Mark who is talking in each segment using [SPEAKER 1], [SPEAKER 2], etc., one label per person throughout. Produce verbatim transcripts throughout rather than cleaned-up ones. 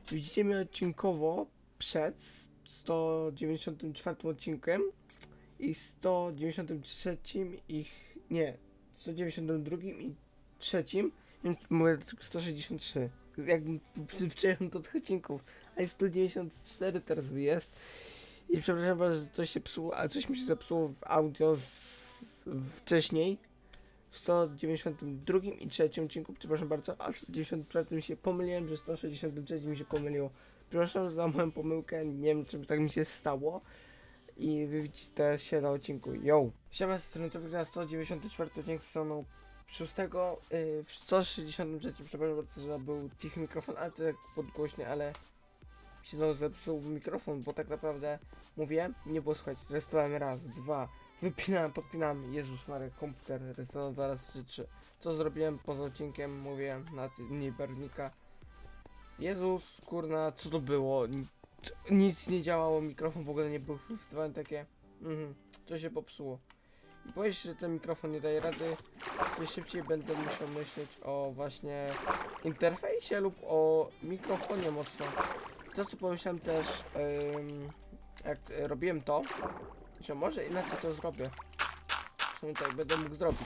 [SPEAKER 1] widzicie mnie odcinkowo przed sto dziewięćdziesiątym czwartym odcinkiem i sto dziewięćdziesiątym trzecim ich, nie, sto dziewięćdziesiątym drugim i trzecim, nie wiem, mówię tylko sto sześćdziesiąt trzy, jakbym przyczynił do tych odcinków, a jest sto dziewięćdziesiąt cztery teraz jest. I przepraszam was, że coś się psuło, ale coś mi się zepsuło w audio z, wcześniej. W sto dziewięćdziesiątym drugim i trzecim odcinku, przepraszam bardzo, a w sto dziewięćdziesiątym czwartym się pomyliłem, że w sto sześćdziesiątym trzecim mi się pomyliło. Przepraszam za moją pomyłkę, nie wiem czym tak mi się stało. I wy widzicie się na odcinku. Yo! Siema, z strony to wygląda sto dziewięćdziesiąty czwarty odcinek sezonu szóstego. Yy, w sto sześćdziesiątym trzecim, przepraszam bardzo, że był cichy mikrofon, ale to tak podgłośnie, ale się znowu zepsuł mikrofon, bo tak naprawdę mówię, nie było słychać. Restaurowałem raz, dwa, wypinałem, podpinałem, Jezus Maria, komputer, restaurowałem dwa razy, trzy, trzy. Co zrobiłem poza odcinkiem, mówię, na dni barwnika. Jezus, kurna, co to było? Nic, nic nie działało, mikrofon w ogóle nie był chwytywany, takie, mhm, to się popsuło. I boję się, że ten mikrofon nie daje rady, że szybciej będę musiał myśleć o właśnie interfejsie lub o mikrofonie mocno. To co pomyślałem też, ym, jak robiłem to, że może inaczej to zrobię. W sumie tak będę mógł zrobić.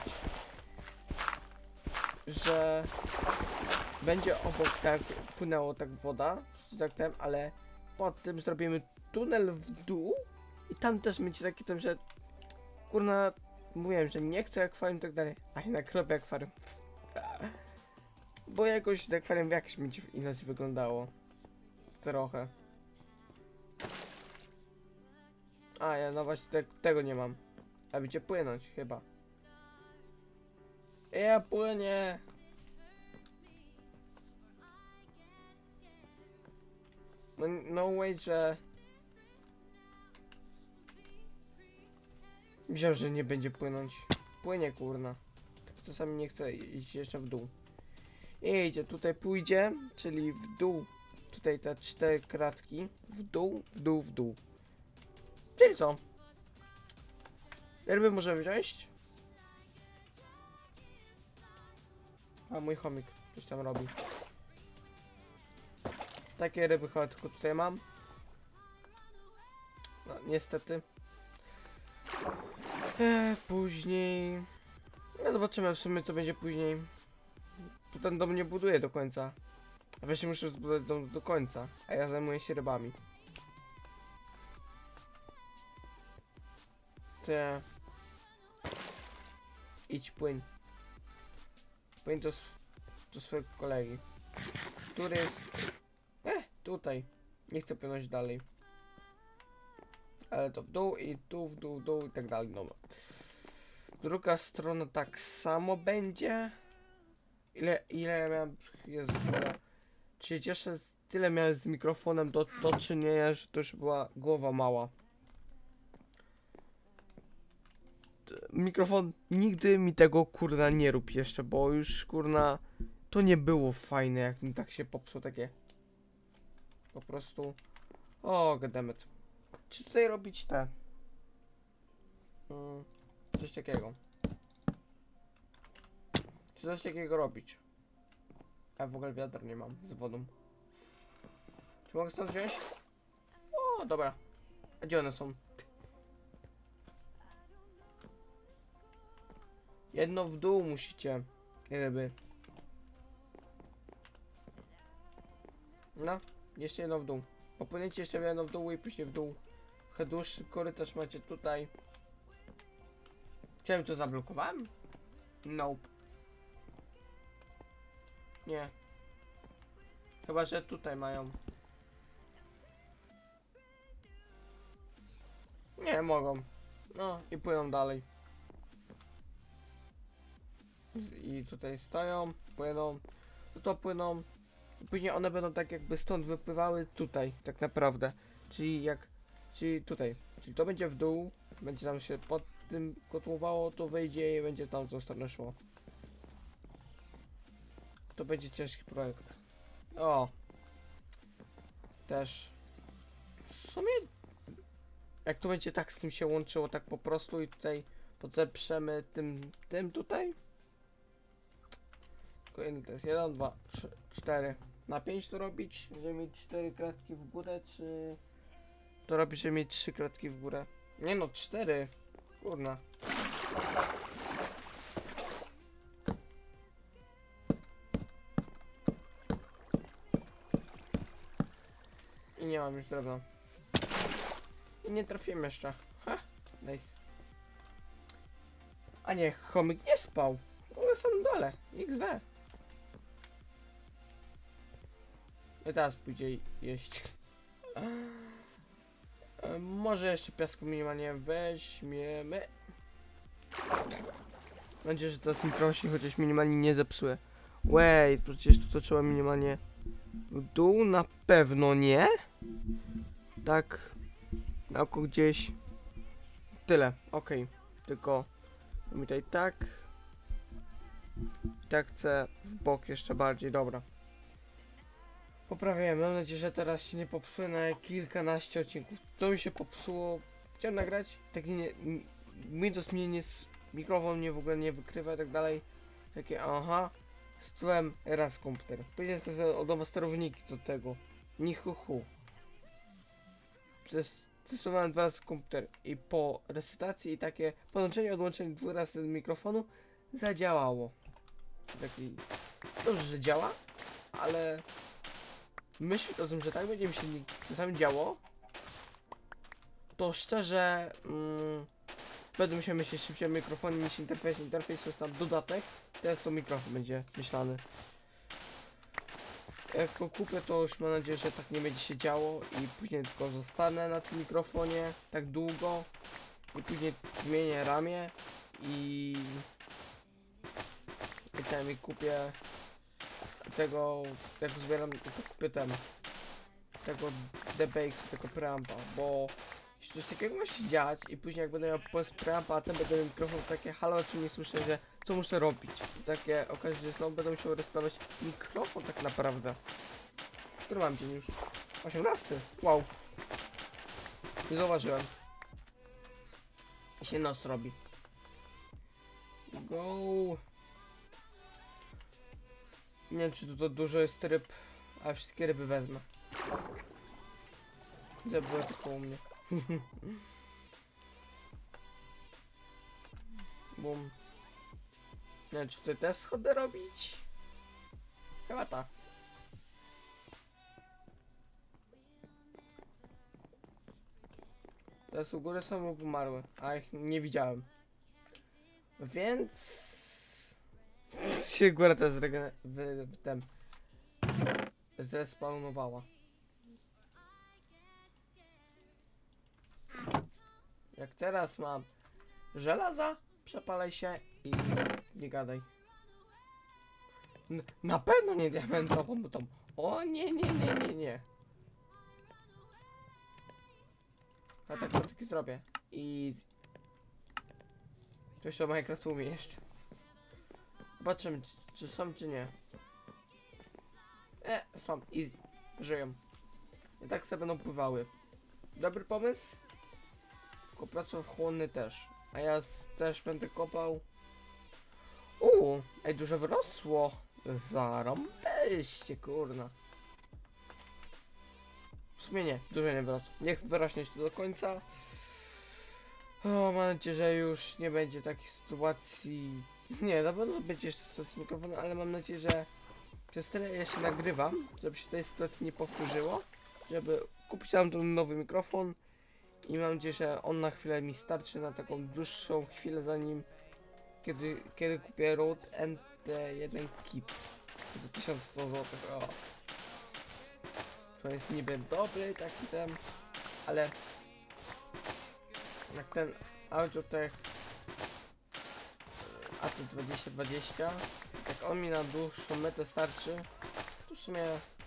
[SPEAKER 1] Że będzie obok tak płynęło tak woda, tak ten, ale pod tym zrobimy tunel w dół i tam też będzie taki ten, że kurna, mówiłem, że nie chcę akwarium i tak dalej, a jednak robię akwarium. Bo jakoś to akwarium jakoś będzie inaczej wyglądało. Trochę. A, ja no właśnie te, tego nie mam. A będzie płynąć chyba. Ja płynie. No, no way, że... Myślałem, że nie będzie płynąć. Płynie, kurna. Czasami nie chcę iść jeszcze w dół. I idzie, tutaj pójdzie, czyli w dół. Tutaj te cztery kratki. W dół, w dół, w dół. Czyli co? Ryby możemy wziąć. A mój chomik coś tam robi. Takie ryby chyba tylko tutaj mam. No niestety. Eee, później... No zobaczymy w sumie co będzie później. Tu ten dom nie buduje do końca. A wreszcie muszę zbudować dom do końca. A ja zajmuję się rybami. Ty. Idź płyń. Płyń do, do swojego kolegi. Który jest... Eh, tutaj. Nie chcę płynąć dalej. Ale to w dół i tu w dół, w dół i tak dalej. No. Druga strona tak samo będzie. Ile, ile ja miałem... Jezus, czy się cieszę, tyle miałem z mikrofonem do, do czynienia, że to już była głowa mała. Mikrofon, nigdy mi tego kurna nie rób jeszcze, bo już kurna to nie było fajne, jak mi tak się popsuło takie. Po prostu. O, goddammit. Czy tutaj robić te? Hmm, coś takiego. Czy coś takiego robić? A w ogóle wiatr nie mam z wodą. Czy mogę stąd wziąć? O, dobra. A gdzie one są? Jedno w dół musicie. Ryby. No, jeszcze jedno w dół. Popłyniecie jeszcze jedno w dół i później w dół. Trochę dłuższy korytarz macie tutaj. Chciałem to zablokowałem? Nope. Nie. Chyba, że tutaj mają. Nie, mogą. No i płyną dalej. I tutaj stoją, płyną, to płyną. I później one będą tak jakby stąd wypływały tutaj, tak naprawdę. Czyli jak, czyli tutaj. Czyli to będzie w dół, będzie tam się pod tym kotłowało, to wejdzie i będzie tam tą stronę szło. To będzie ciężki projekt. O! Też. W sumie... Jak to będzie tak z tym się łączyło, tak po prostu i tutaj podeprzemy tym, tym tutaj. Tylko ile to jest? jeden, dwa, trzy, cztery. Na pięć to robić, żeby mieć cztery kratki w górę, czy to robić, żeby mieć trzy kratki w górę? Nie no, cztery. Kurna. I nie mam już drewna. I nie trafiłem jeszcze. Ha, nice. A nie, chomik nie spał. One są na dole. iks de. I teraz pójdzie jeść. E, może jeszcze piasku minimalnie weźmiemy. Mam nadzieję, że teraz mikrofon się chociaż minimalnie nie zepsuje. Wait, przecież tu to trzeba minimalnie w dół, na pewno nie. Tak, na oko gdzieś. Tyle, okej. Okay. Tylko tutaj tak. I tak chcę w bok jeszcze bardziej, dobra. Poprawiłem, mam nadzieję, że teraz się nie popsuje na kilkanaście odcinków. To mi się popsuło. Chciałem nagrać, taki nie... Windows mnie nie... Mikrofon mnie w ogóle nie wykrywa i tak dalej. Takie aha. Stałem raz komputer. Później to od nowa sterowniki do tego. Ni hu hu. Testowałem dwa razy komputer i po resetacji i takie podłączenie, odłączenie dwóch razy mikrofonu zadziałało. Taki... Dobrze, że działa, ale... Myśleć o tym, że tak będzie mi się czasami działo, to szczerze mm, będę musiał myśleć szybciej o mikrofonie niż interfejs. Interfejs to jest tam dodatek, teraz to mikrofon będzie myślany. Jak go kupię, to już mam nadzieję, że tak nie będzie się działo i później tylko zostanę na tym mikrofonie tak długo i później zmienię ramię i i tam i kupię tego, jak zbieram, to kupię ten tego D B X, tego preampa, bo jeśli coś takiego ma się dziać i później jak będę miał post preampa, a ten będę miał mikrofon, takie halo, czy nie słyszę, że co muszę robić. I takie okaże się, że znowu będę musiał resetować mikrofon tak naprawdę. Który mam dzień już? osiemnasty. Wow. Nie zauważyłem. I się nos robi. Go. Nie wiem, czy tu to dużo jest ryb, a wszystkie ryby wezmę. Żeby było tylko u mnie. Bum. Nie wiem, czy tutaj też schody robić? Chyba tak. Teraz u góry są lub umarły, a ich nie widziałem. Więc... się góra teraz zregen... w... w... ten... zrespawnowała. Jak teraz mam żelaza, przepalaj się i nie gadaj. N na pewno nie diamentową, bo tam... O nie, nie, nie, nie, nie. A tak taki zrobię. I... coś to Minecraft umie jeszcze. Zobaczymy, czy, czy są, czy nie. E, są i żyją. I tak sobie będą pływały. Dobry pomysł? Tylko pracochłonny też. A ja też będę kopał. Uuu, ej, dużo wyrosło. Zarąbeście, kurna. W sumie nie, dużo nie wyrosło. Niech wyrośnie jeszcze do końca. O, mam nadzieję, że już nie będzie takich sytuacji. Nie, na pewno będzie jeszcze sytuacja z mikrofonem, ale mam nadzieję, że przez tyle ja się nagrywam, żeby się tej sytuacji nie powtórzyło. Żeby kupić tam ten nowy mikrofon. I mam nadzieję, że on na chwilę mi starczy, na taką dłuższą chwilę, zanim kiedy, kiedy kupię Rode N T jeden Kit za tysiąc sto złotych. O. To jest niby dobry taki ten, ale jak ten Audiotech A T dwadzieścia dwadzieścia, jak on mi na dłuższą metę starczy, to w sumie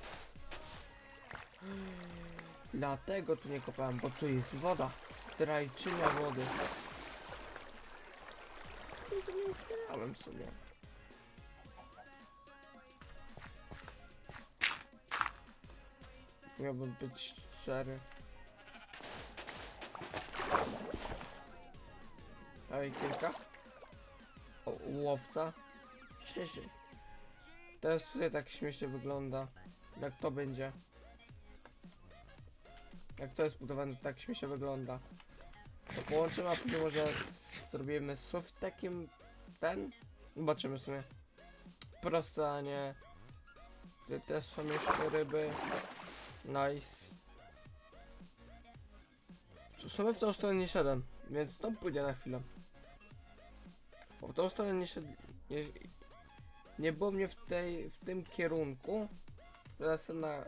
[SPEAKER 1] dlatego tu nie kopałem, bo tu jest woda, zdrajczynia wody. I to nie zbierałem sobie. Miałbym być szczery. Ej, kilka. O, łowca. Śmiesznie. Teraz tutaj tak śmiesznie wygląda. jak to będzie. Jak to jest budowane, to tak śmiesznie wygląda. To połączymy, a później może zrobimy sufit takim ten. Zobaczymy w sumie. Proste, a nie. Tutaj też są jeszcze ryby. Nice. W sumie w tą stronę nie szedłem, więc tam pójdę na chwilę. Bo w tą stronę nie szedłem. Nie, nie było mnie w, tej, w tym kierunku. Teraz na...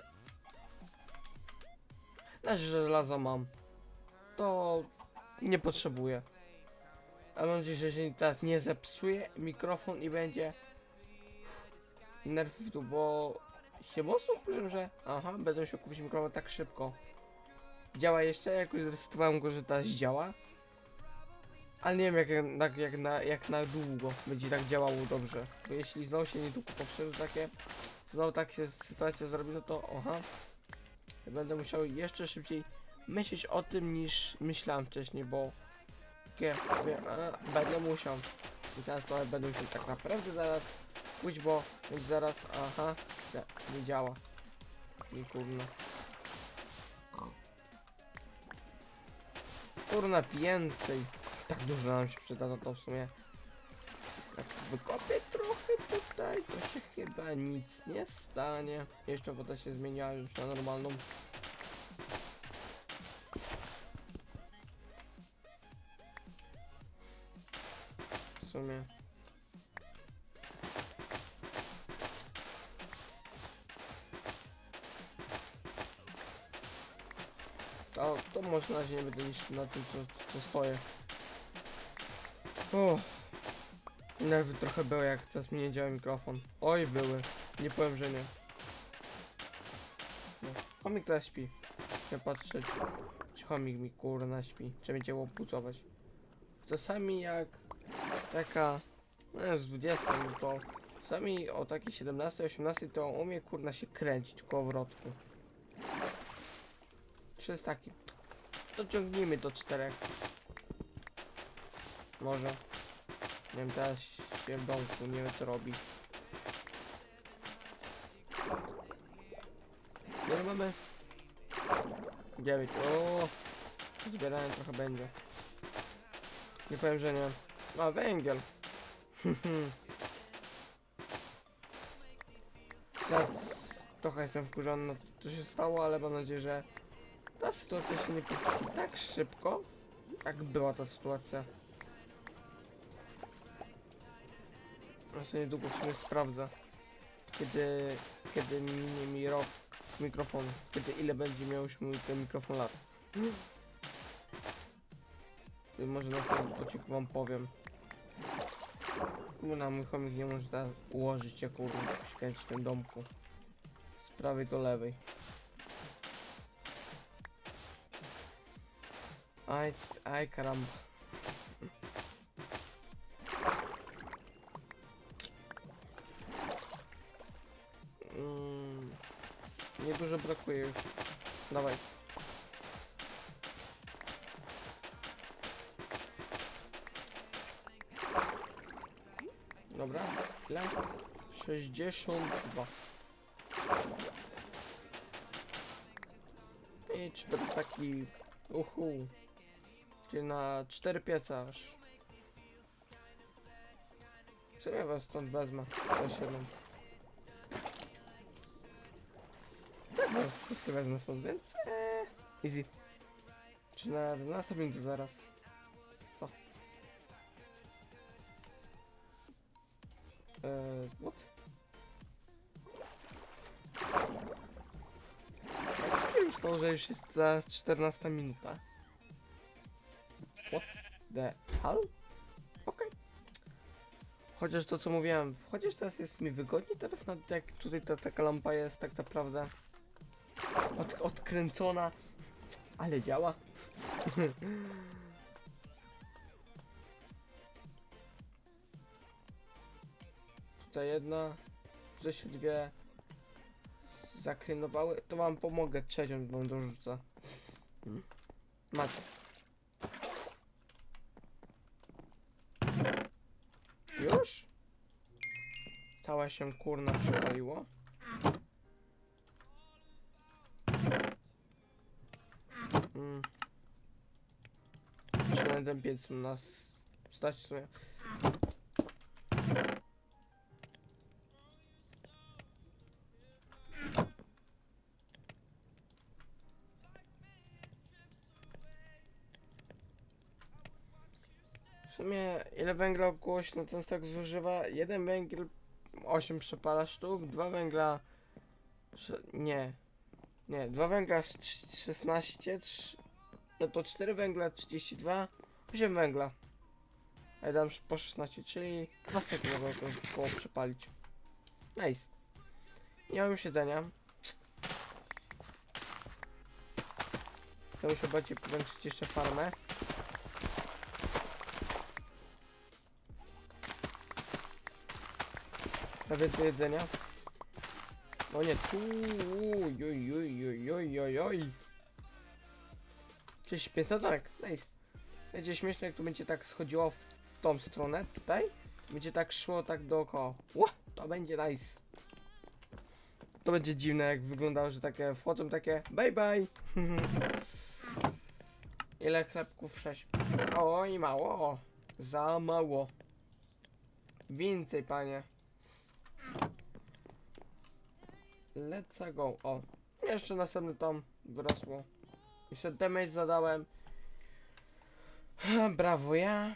[SPEAKER 1] Na żelazo mam. To nie potrzebuję. A mam nadzieję, że jeżeli teraz nie zepsuje mikrofon i będzie nerw w dół, bo się mocno wkurzę, że aha, będę musiał kupić mikrofon tak szybko. Działa jeszcze? Jakoś zresetowałem go, że teraz działa. Ale nie wiem jak, jak, jak, na, jak na długo będzie tak działało dobrze. Bo jeśli znowu się niedługo poprzedł takie, znowu tak się sytuacja zrobi, no to aha. Będę musiał jeszcze szybciej myśleć o tym niż myślałem wcześniej, bo wie, wie, a, będę musiał. I teraz to będę musiał tak naprawdę zaraz pójść, bo więc zaraz, aha, nie, nie działa. Nie kurna. Kurna więcej. Tak dużo nam się przyda, no to w sumie. Jak wykopię trochę tutaj, to się chyba nic nie stanie. Jeszcze woda się zmieniła już na normalną. W sumie. To, to może na razie nie będę niszczył na tym, co, co stoję. O, nerwy trochę były, jak teraz mi nie działa mikrofon. Oj, były. Nie powiem, że nie. No. Chomik teraz śpi. Chcę patrzeć, czy chomik mi kurna śpi. Czy będzie łopucować. Czasami jak taka, no jest dwudziesta, no to czasami o takiej siedemnastej, osiemnastej to umie kurna się kręcić kołowrotku. Trzy jest taki. To ciągnijmy do czterech. Może. Nie wiem, teraz się w domku, nie wiem co robi. Ile mamy? dziewięć. O, zbierałem trochę będzie. Nie powiem, że nie. A, węgiel. Teraz trochę jestem wkurzony na to, co się stało, ale mam nadzieję, że ta sytuacja się nie powtórzy tak szybko, jak była ta sytuacja. Ja sobie niedługo w sumie sprawdzę, kiedy, kiedy minie mi rok mikrofonu, kiedy ile będzie miał już mój ten mikrofon lat. I może na tym odcinku wam powiem. Kurna, mój chomik nie może da ułożyć się, kurwa, przykręcić w tym domku. Z prawej do lewej. Aj, aj karamba. Mm, niedużo brakuje już. Dawaj. Dobra, ile? sześćdziesiąt dwa. I cztery taki. Uhu. Czyli na cztery piece aż. Co ja was stąd wezmę? Też jedną. Tak, no, wszystkie wezmę stąd, więc ee, easy. Czy na następnym to zaraz? Co? Eee, what? Jak już to, że już jest zaraz czternasta minuta. What the hell? Okej. Okay. Chociaż to co mówiłem, chociaż teraz jest mi wygodniej, teraz nawet jak tutaj ta taka lampa jest tak naprawdę od, odkręcona, ale działa. Tutaj jedna, tutaj się dwie zakrenowały, to wam pomogę, trzecią wam dorzucę. Hmm. Macie. Już? Cała się kurna przepaliło. Mm. Jeszcze na ten piec nas stać w sumie. W sumie ile węgla głośno ten stak zużywa? Jeden węgiel osiem przepala sztuk, dwa węgla sze- nie. Nie, dwa węgla szesnaście, trzy, no to cztery węgla trzydzieści dwa, osiem węgla. A ja dam po szesnaście, czyli dwa staki mogę koło przepalić. Nice. Nie mam już jedzenia. To muszę bardziej powiększyć jeszcze farmę. Na więcej jedzenia. No nie, tu. Oj, oj, oj, oj, oj, oj. Cześć, pięćset, nice. Będzie śmieszne, jak to będzie tak schodziło w tą stronę, tutaj. Będzie tak szło tak dookoła. Ło, to będzie nice. To będzie dziwne, jak wyglądało, że takie wchodzą takie bye bye. Ile chlebków? sześć. Oj, mało. Za mało. Więcej, panie. Let's go. O, jeszcze następny tam wyrosło. Jeszcze damage zadałem. Brawo, ja.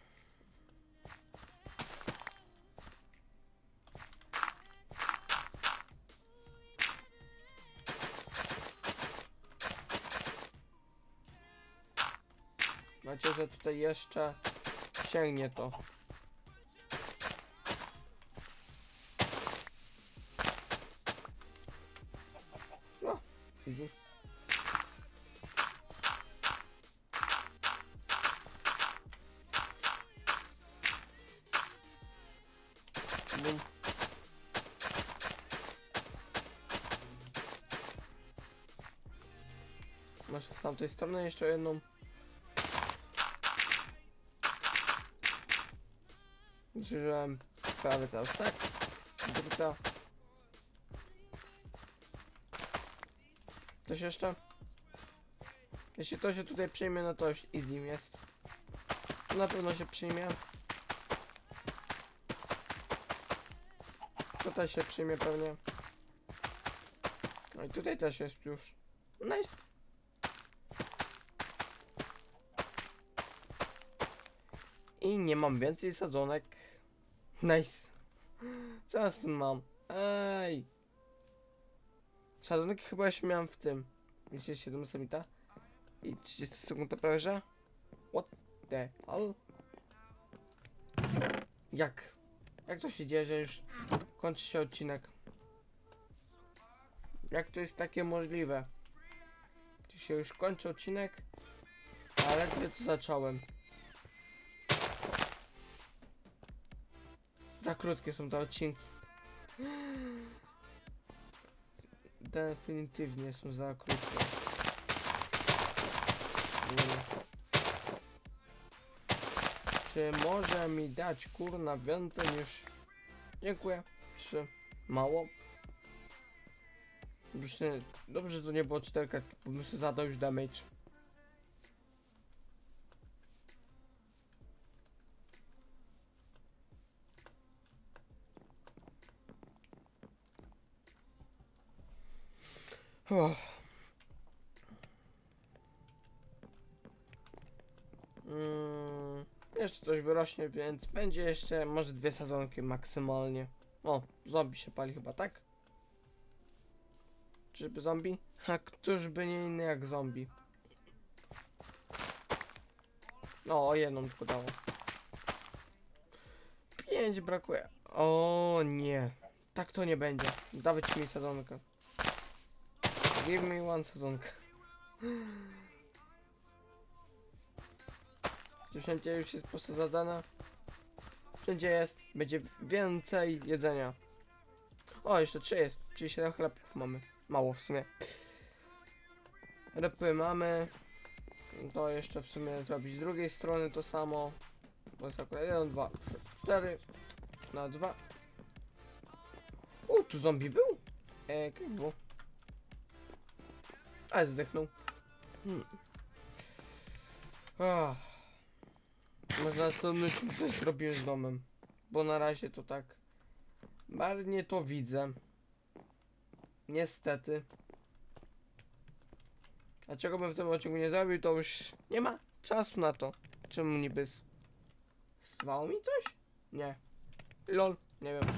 [SPEAKER 1] Macie, że tutaj jeszcze sięgnie to. No, easy. Bum. Masz z tamtej strony jeszcze jedną. Zużyłem prawie teraz, tak? Druga. Coś jeszcze? Jeśli to się tutaj przyjmie, no to już easy jest. Na pewno się przyjmie. Tutaj się przyjmie pewnie. No i tutaj też jest już. Nice. I nie mam więcej sadzonek. Nice. Co ja z tym mam? Ej. Sadzonek chyba jeszcze miałem w tym. trzydzieści siedem samita. I trzydzieści sekund prawie, że? What the hell? Jak? Jak to się dzieje, że już kończy się odcinek? Jak to jest takie możliwe? Czy się już kończy odcinek? Ale ledwie to zacząłem. Za krótkie są te odcinki. Definitywnie są za krótkie. Czy może mi dać kurna więcej niż... Dziękuję. Trzy. Mało. Dobrze, dobrze, że to nie było cztery kartki, bo bym sobie zadał już damage. Oh. Mm, jeszcze coś wyrośnie, więc będzie jeszcze może dwie sadzonki maksymalnie. O, zombie się pali chyba, tak? Czyżby zombie? A któż by nie inny jak zombie? O, o jedną tylko dało. Pięć brakuje. O nie. Tak to nie będzie. Dawać mi sadzonkę. Give me one sadzonkę. Czy wszędzie już jest po prostu zadane? Wszędzie jest. Będzie więcej jedzenia. O, jeszcze trzy jest. Czyli siedem chlebów mamy. Mało w sumie. Rypy mamy. To jeszcze w sumie zrobić z drugiej strony to samo. Bo jest akurat jeden, dwa, trzy, cztery. Na dwa. U, tu zombie był? Eee, jak było? A, zdechnął. Hmm. Ach. Może następnym odcinku coś zrobiłem z domem. Bo na razie to tak marnie to widzę. Niestety. A czego bym w tym odcinku nie zrobił, to już nie ma czasu na to. Czemu niby s- Zwało mi coś? Nie. Lol, nie wiem.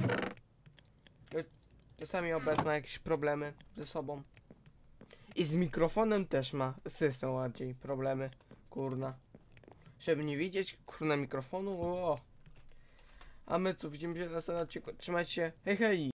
[SPEAKER 1] Czasami obecne ma jakieś problemy ze sobą. I z mikrofonem też ma system bardziej problemy. Kurna. Żeby nie widzieć kurna mikrofonu. O. A my co, widzimy się na następnym odcinku. Trzymajcie się. Hej hej.